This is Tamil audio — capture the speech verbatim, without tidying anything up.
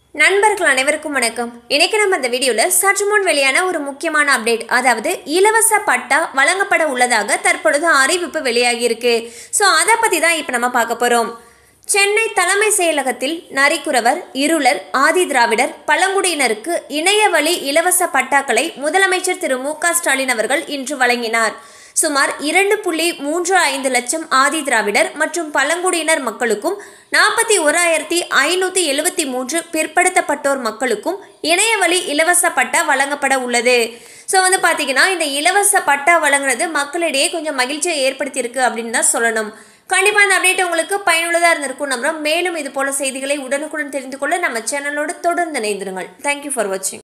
நண்பர்கள் அனைவருக்கும் வணக்கம். இன்னைக்கு நம்ம இந்த வீடியோல சற்று முன் வெளியான ஒரு முக்கியமான அப்டேட், அதாவது இலவச பட்டா வழங்கப்பட உள்ளதாக தற்பொழுது அறிவிப்பு வெளியாகி இருக்கு. ஸோ அதை பத்தி தான் இப்போ நம்ம பார்க்க போறோம். சென்னை தலைமை செயலகத்தில் நரிக்குறவர், இருளர், ஆதி திராவிடர், பழங்குடியினருக்கு இணைய வழி இலவச பட்டாக்களை முதலமைச்சர் திரு மு க ஸ்டாலின் அவர்கள் இன்று வழங்கினார். சுமார் இரண்டு புள்ளி மூன்று ஐந்து லட்சம் ஆதி திராவிடர் மற்றும் பழங்குடியினர் மக்களுக்கும் நாற்பத்தி ஓராயிரத்தி ஐநூற்றி எழுபத்தி மூன்று பிற்படுத்தப்பட்டோர் மக்களுக்கும் இணைய வழி இலவச பட்டா வழங்கப்பட உள்ளது. ஸோ வந்து பார்த்தீங்கன்னா இந்த இலவச பட்டா வழங்குறது மக்களிடையே கொஞ்சம் மகிழ்ச்சியை ஏற்படுத்தியிருக்கு அப்படின்னு தான் சொல்லணும். கண்டிப்பாக இந்த அப்டேட் உங்களுக்கு பயனுள்ளதாக இருந்திருக்கும் நம்புறோம். மேலும் இது போல செய்திகளை உடனுக்குடன் தெரிந்து கொள்ள நம்ம சேனலோடு தொடர்ந்து இணைந்திருங்கள். தேங்க்யூ ஃபார் வாட்சிங்.